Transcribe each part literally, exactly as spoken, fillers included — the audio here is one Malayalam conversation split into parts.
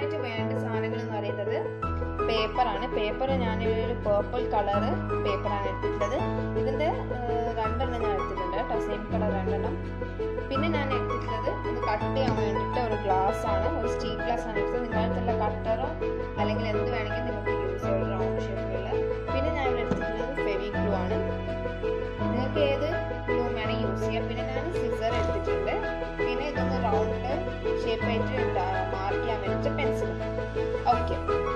ഇതിനായിട്ട് വേണ്ട സാധനങ്ങൾ എന്ന് പറയുന്നത് പേപ്പറാണ്. പേപ്പർ ഞാനൊരു പേർപ്പിൾ കളറ് പേപ്പറാണ് എടുത്തിട്ടുള്ളത്. ഇതിൻ്റെ രണ്ടെണ്ണം ഞാൻ എടുത്തിട്ടുണ്ട് കേട്ടോ, സെയിം കളർ രണ്ടെണ്ണം. പിന്നെ ഞാൻ എടുത്തിട്ടുള്ളത് ഇത് കട്ട് ചെയ്യാൻ വേണ്ടിയിട്ട് ഒരു ഗ്ലാസ് ആണ്, ഒരു സ്റ്റീൽ ഗ്ലാസ് ആണ് എടുത്തത്. നിങ്ങളുടെ കട്ടറോ അല്ലെങ്കിൽ എന്ത് വേണമെങ്കിൽ നിങ്ങൾക്ക് യൂസ് ചെയ്യാം, റൗണ്ട് ഷേപ്പിലുള്ള. പിന്നെ ഞാൻ ഇവിടെ എടുത്തിട്ടുള്ളത് ഫെവി ഗ്ലൂ ആണ്. നിങ്ങൾക്ക് ഏത് ഗ്ലൂ വേണമെങ്കിൽ യൂസ് ചെയ്യാം. പിന്നെ ഞാൻ സിസർ എടുത്തിട്ടുണ്ട്. പിന്നെ ഇതൊന്ന് റൗണ്ട് ഷേപ്പായിട്ട് മാർക്ക് ചെയ്യാൻ വേണ്ടിയിട്ട് പെൻസിൽ. ഓക്കെ,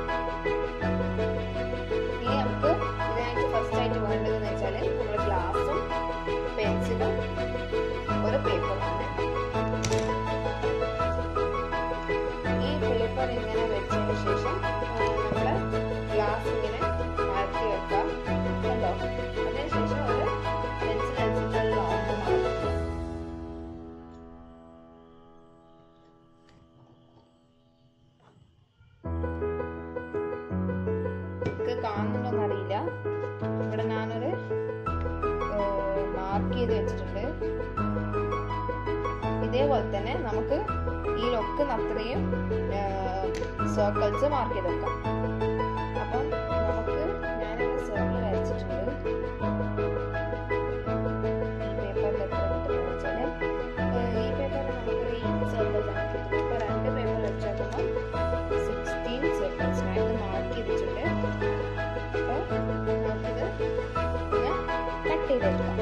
ഇനി നമുക്ക് ഇതിനായിട്ട് ഫസ്റ്റ് ആയിട്ട് വേണ്ടതെന്ന് വെച്ചാൽ നമ്മുടെ ഗ്ലാസും പെൻസിലും ഒരു പേപ്പറാണ്. ഈ പേപ്പർ ഇങ്ങനെ വെച്ചതിന് ശേഷം നമ്മൾ ഗ്ലാസ് ഇങ്ങനെ മാറ്റി വെക്കാം കണ്ടോ. അതിനുശേഷം ഒരു പെൻസിൽ വെച്ചിട്ടുള്ള റൗണ്ട് മാർക്ക് ചെയ്യാം. കാണുന്നുണ്ടോന്ന് അറിയില്ല, ഇവിടെ ഞാനൊരു മാർക്ക് ചെയ്ത് വെച്ചിട്ടുണ്ട്. ഇതേപോലെ തന്നെ നമുക്ക് ഈ ലൊക്കുന്ന അത്രയും സർക്കിൾസ് മാർക്ക് ചെയ്ത് വെക്കാം. അപ്പം നമുക്ക് ഞാനൊരു സർക്കിൾ വരച്ചിട്ടുണ്ട്. ഈ പേപ്പറിൽ എത്ര കിട്ടുന്നത് വെച്ചാൽ ഈ പേപ്പറിൽ നമുക്കൊരു ഈ സർക്കിൾസ് ആണ് കിട്ടുന്നത്. ഇപ്പൊ രണ്ട് പേപ്പർ വെച്ച് നോക്കുമ്പോൾ സിക്സ്റ്റീൻ സർക്കിൾസ് ഞാൻ ഇത് മാർക്ക് ചെയ്തിട്ടുണ്ട്. അപ്പോൾ നമുക്കിത് ഇങ്ങനെ കട്ട് ചെയ്തെടുക്കാം.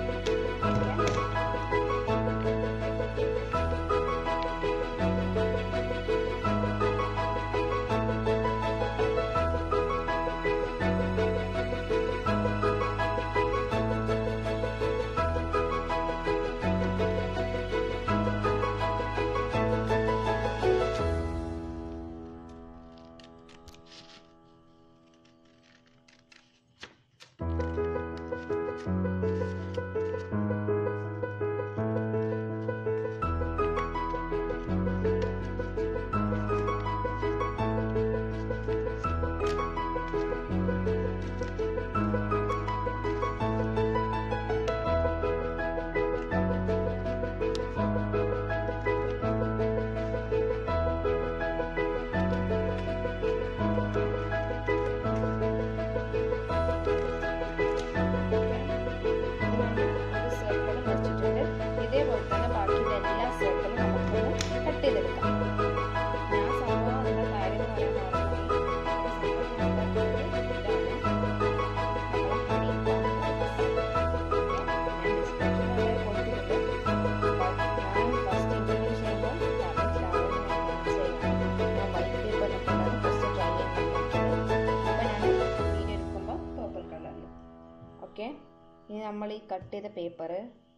ഓക്കെ, ഇനി നമ്മൾ ഈ കട്ട് ചെയ്ത പേപ്പർ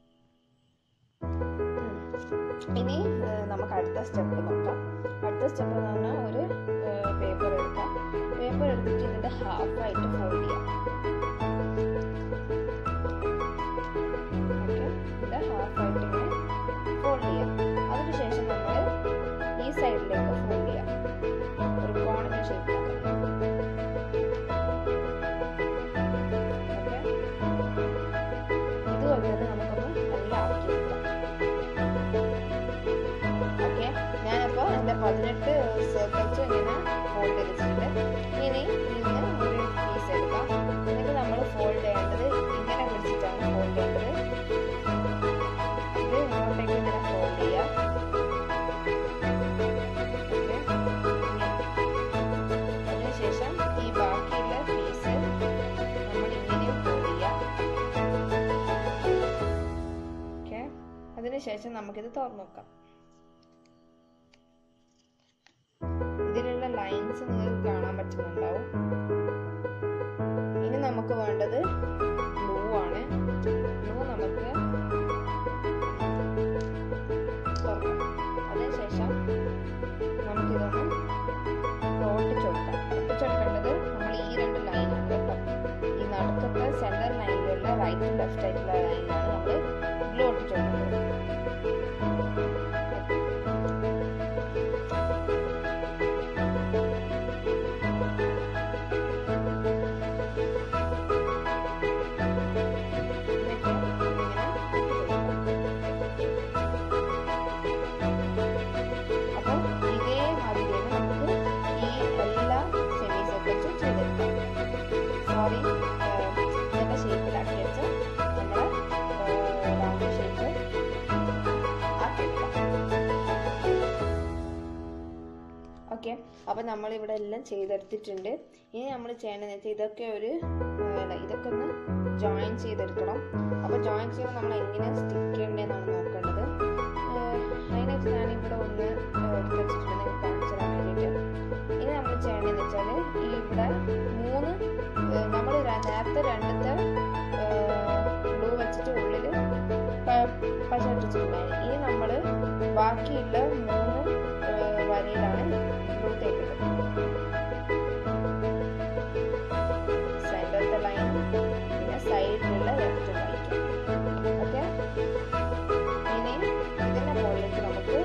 ഇനി നമുക്ക് അടുത്ത സ്റ്റെപ്പ് നോക്കാം. അടുത്ത സ്റ്റെപ്പ് എന്ന് പറഞ്ഞാൽ ഒരു പേപ്പർ എടുക്കാം. പേപ്പർ എടുത്തിട്ട് ഇതിൻ്റെ ഹാഫായിട്ട് ഫോൾഡ് ചെയ്യാം. ഓക്കെ, ഇതിൻ്റെ ഹാഫായിട്ട് ഇങ്ങനെ ഫോൾഡ് ചെയ്യാം. അതിനുശേഷം നമ്മൾ ഈ സൈഡിലേക്ക് ഫോൾഡ് ചെയ്യാം, ഒരു കോണിൻ്റെ ഷേപ്പിലാക്കാം. ഇതുപോലെ തന്നെ നമുക്കൊന്ന് എല്ലാം ആക്കിയെടുക്കാം. ഓക്കെ, ഞാനപ്പോൾ എൻ്റെ പതിനെട്ട് സർക്കിൾസ് ഇങ്ങനെ ഫോൾഡ് ചെയ്തിട്ടുണ്ട്. ഇനി ഇതിന് ഒരു പീസ് എടുക്കാം. എന്നിട്ട് നമ്മൾ ഫോൾഡ് ചെയ്യേണ്ടത് ഇങ്ങനെ പിടിച്ചിട്ടാണ് ഫോൾഡ് ചെയ്യേണ്ടത്. ഇത് ഇങ്ങോട്ടേക്ക് ഇങ്ങനെ ഫോൾഡ് ചെയ്യാം. ഓക്കെ, അതിനുശേഷം ഈ ബാക്കിയുള്ള പീസ് നമ്മൾ ഇങ്ങനെയും ഫോൾഡ് ചെയ്യാം. ഓക്കെ, അതിനുശേഷം നമുക്കിത് തുറന്നു നോക്കാം. ഇതിലുള്ള ലൈൻസ് നിങ്ങൾക്ക് കാണാൻ പറ്റുന്നുണ്ടാവും. ഇനി നമുക്ക് വേണ്ടത് ഗ്ലൂ ആണ്. ഗ്ലൂ നമുക്ക് തുറക്കാം. അതിനുശേഷം നമുക്കിതൊന്ന് ഒട്ടിച്ചു കൊടുക്കാം. ഒട്ടിച്ചെടുക്കേണ്ടത് നമ്മൾ ഈ രണ്ട് ലൈനാണ് കേട്ടോ. ഈ നടുക്കത്തെ സെൻറ്റർ ലൈനിലുള്ള റൈറ്റും ലെഫ്റ്റ് ആയിട്ടുള്ള ലൈനിലാണ് നമ്മൾ ഗ്ലൂ ഒട്ടിച്ചു കൊടുക്കുന്നത്. അപ്പം ഇതേമാതിരി നമുക്ക് അപ്പോൾ നമ്മളിവിടെ എല്ലാം ചെയ്തെടുത്തിട്ടുണ്ട്. ഇനി നമ്മൾ ചെയ്യേണ്ടതെന്ന് വെച്ചാൽ ഇതൊക്കെ ഒരു ഇതൊക്കെ ഒന്ന് ജോയിൻ ചെയ്തെടുക്കണം. അപ്പോൾ ജോയിൻ ചെയ്യുമ്പോൾ നമ്മൾ എങ്ങനെ സ്റ്റിക്ക് ചെയ്യേണ്ടതെന്നാണ് നോക്കേണ്ടത്. അതിനായിട്ട് ഞാനിവിടെ ഒന്ന് എടുത്ത് വെച്ചിട്ടുണ്ട് കാണിച്ചു തരാൻ വേണ്ടിയിട്ട്. ഇനി നമ്മൾ ചെയ്യേണ്ടതെന്ന് വെച്ചാൽ ഈ ഇവിടെ മൂന്ന് നമ്മൾ നേരത്തെ രണ്ടത്തെ ഗ്ലൂ വെച്ചിട്ട് ഉള്ളിൽ പശ ഇട്ടിട്ടുണ്ടായിരുന്നു. ഇനി നമ്മൾ ബാക്കിയുള്ള മൂന്ന് വരയിലാണ് ഗ്ലൂ തേക്കുന്നത്. സെൻറ്ററിലത്തെ ലൈൻ പിന്നെ സൈഡിലുള്ള ലെഫ്റ്റ് റൈറ്റ്. ഓക്കെ, ഇനി ഇതിൻ്റെ മുകളിലേക്ക് നമുക്ക്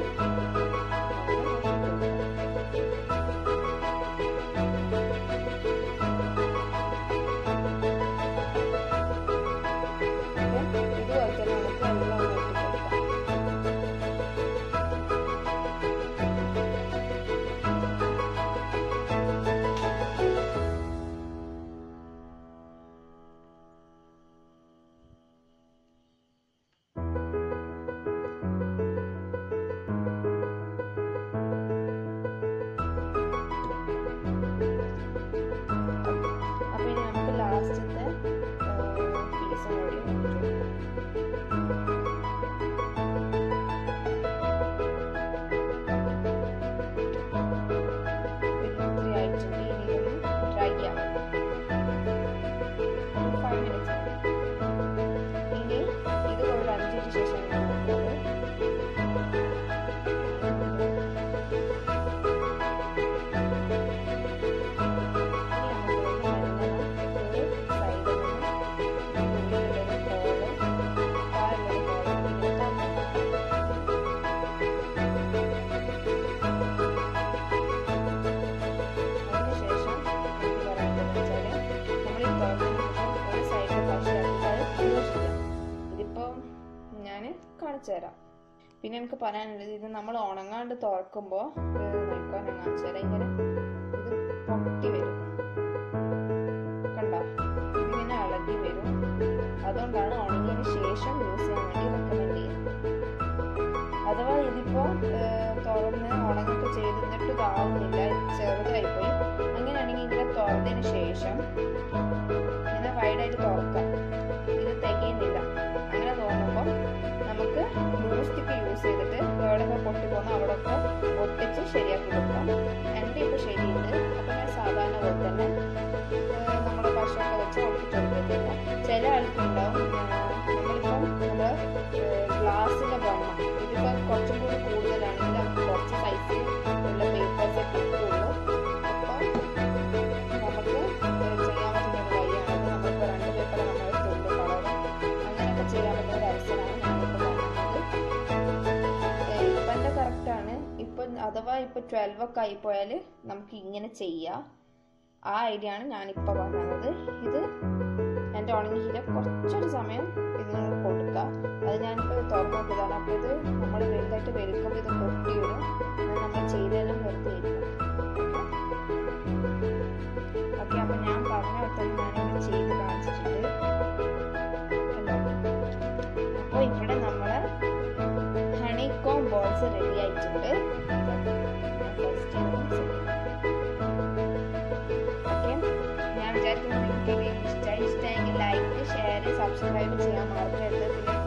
കാണിച്ചു തരാം. പിന്നെ എനിക്ക് പറയാനുള്ളത് ഇത് നമ്മൾ ഉണങ്ങാണ്ട് തുറക്കുമ്പോൾ നോക്കാൻ ഞാൻ കാണിച്ചു തരാം. ഇങ്ങനെ ഇത് പൊട്ടി വരും, കണ്ട ഇതിങ്ങനെ ഇളകി വരും. അതുകൊണ്ടാണ് ഉണങ്ങിയതിന് ശേഷം യൂസ് ചെയ്യാൻ വേണ്ടി റെക്കമെൻഡ് ചെയ്യുന്നത്. അഥവാ ഇതിപ്പോ തുറന്ന് ഉണങ്ങൊക്കെ ചെയ്തിട്ട് ഇതാവുന്നില്ല, ചെറുതായിപ്പോയി, അങ്ങനെയാണെങ്കിൽ ഇങ്ങനെ തുറന്നതിന് ശേഷം ഇങ്ങനെ വൈഡായിട്ട് തുറക്കാം. ഇത് തികയുന്നില്ല. അങ്ങനെ തോന്നുമ്പോൾ നമുക്ക് ഗ്ലൂ സ്റ്റിക്ക് യൂസ് ചെയ്തിട്ട് എവിടെയൊക്കെ പൊട്ടി പോകുന്ന അവിടെയൊക്കെ ഒട്ടിച്ച് ശരിയാക്കി കൊടുക്കാം. എൻ്റെ ഇപ്പോൾ ശരിയുണ്ട്. അപ്പം ഞാൻ സാധാരണ പോലെ തന്നെ നമ്മുടെ പശയൊക്കെ വെച്ച് ഒട്ടിച്ചെടുത്തിട്ടില്ല. ചില ആൾക്കുണ്ടാവും നമ്മളിപ്പം നമ്മുടെ ഗ്ലാസിൻ്റെ ബണ്ണം ഇതിപ്പോൾ കുറച്ചും കൂടി കൂടുതലാണെങ്കിൽ നമുക്ക് കുറച്ച് സൈസിൽ ഉള്ള പേപ്പേഴ്സ് കിട്ടുള്ളൂ. അപ്പോൾ നമുക്ക് ചെയ്യാൻ പറ്റുന്ന ഒരു വഴിയാണത്. നമ്മളിപ്പോൾ രണ്ട് പേപ്പർ നമ്മൾ എടുത്തുകൊണ്ട് കളറും അങ്ങനെയൊക്കെ ചെയ്യാൻ പറ്റുന്ന ഒരു അവസരമാണ് ഞാനിപ്പോൾ പറഞ്ഞത്. ഇപ്പം എൻ്റെ കറക്റ്റാണ്. ഇപ്പം അഥവാ ഇപ്പം ട്വൽവ് ഒക്കെ ആയിപ്പോയാൽ നമുക്ക് ഇങ്ങനെ ചെയ്യാം. ആ ഐഡിയ ആണ് ഞാനിപ്പോൾ പറഞ്ഞത്. ഇത് എൻ്റെ ഉണങ്ങിയില്ല, കുറച്ചൊരു സമയം ഇതിന് കൊടുക്കുക. അത് ഞാനിപ്പോൾ തുറന്നു നോക്കിയതാണ്. അപ്പോൾ ഇത് നമ്മൾ വലുതായിട്ട് വെളുക്കുമ്പോൾ ഇത് പൊട്ടി വരും. നമ്മൾ ചെയ്തെല്ലാം വെറുതെ ഇരിക്കും. ഓക്കെ, അപ്പം ഞാൻ പറഞ്ഞ ഒത്തന്നെ ഞാനിവിടെ ചെയ്ത് കാണിച്ചിട്ടുണ്ട്. അപ്പോൾ ഇവിടെ നമ്മൾ ഹണികോം ബോൾസ് റെഡി ആയിട്ടുണ്ട്. ഓക്കെ, ഞാൻ വിചാരിക്കുന്നത് നിങ്ങൾക്ക് ഇഷ്ടമായി. ഇഷ്ടമെങ്കിൽ ലൈക്ക്, ഷെയർ, സബ്സ്ക്രൈബ് ചെയ്യാൻ മറക്കരുത്. പിന്നെ